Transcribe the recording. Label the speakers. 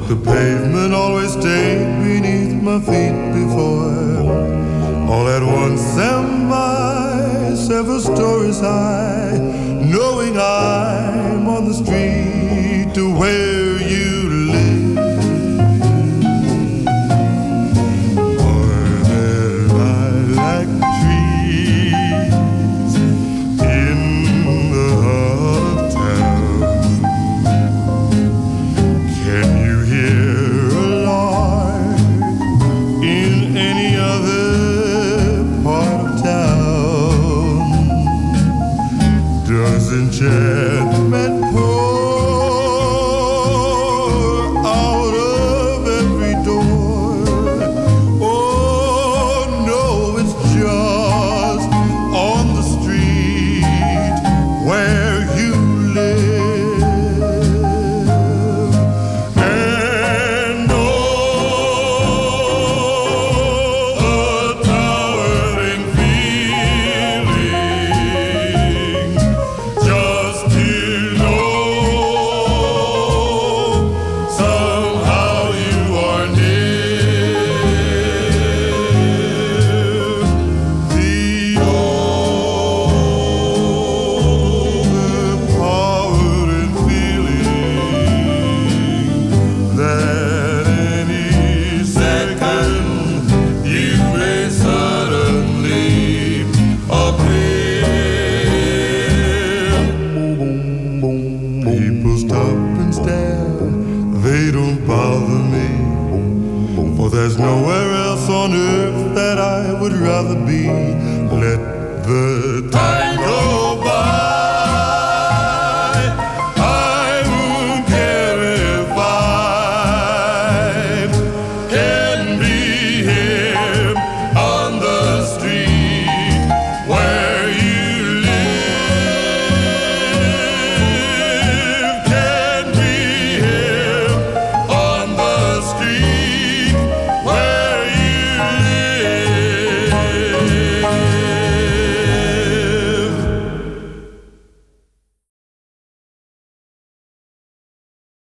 Speaker 1: The pavement always stayed beneath my feet before. All at once am I several stories high, knowing I'm on the street to where you live. Pointed lilac trees in the heart of town. Can you hear a lark in any other part of town? Does enchantment pour out of every door? Oh no, it's just on the street where you live. And oh, a towering feeling just to know somehow you are near. The overpowering feeling that any second you may suddenly appear. People stop and stare, they don't bother me, for there's nowhere else on earth that I would rather be. Let the time go